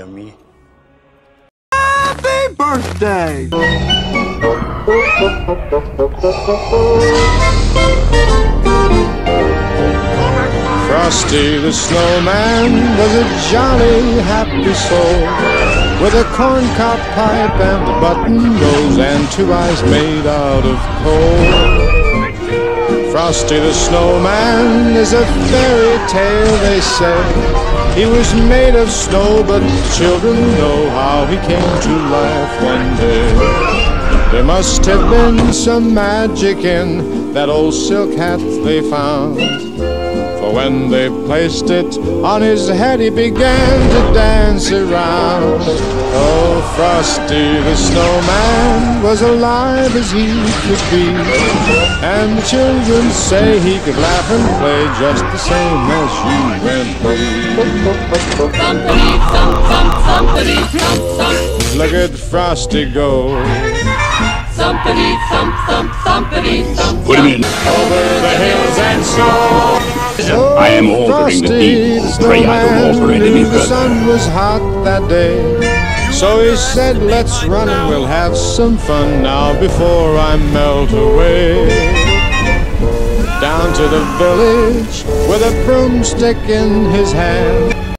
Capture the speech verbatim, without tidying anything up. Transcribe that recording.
a me. Happy birthday! Frosty the Snowman was a jolly, happy soul, with a corncob pipe and a button nose and two eyes made out of coal. Frosty the Snowman is a fairy tale, they say. He was made of snow, but children know how he came to life one day. There must have been some magic in that old silk hat they found, for when they placed it on his head, he began to dance around. Oh, Frosty the Snowman was alive as he could be, and the children say he could laugh and play just the same as you and me. Thumpity, thump, thump, thumpity, thump, thump. Look at Frosty go. Thumpity, thump, thump, thumpity, thump, Put him in. over the hills and snow. Oh, I am altering the deed. Pray I don't alter it any The further. sun was hot that day, so he said, let's run and we'll have some fun now before I melt away. Down to the village with a broomstick in his hand,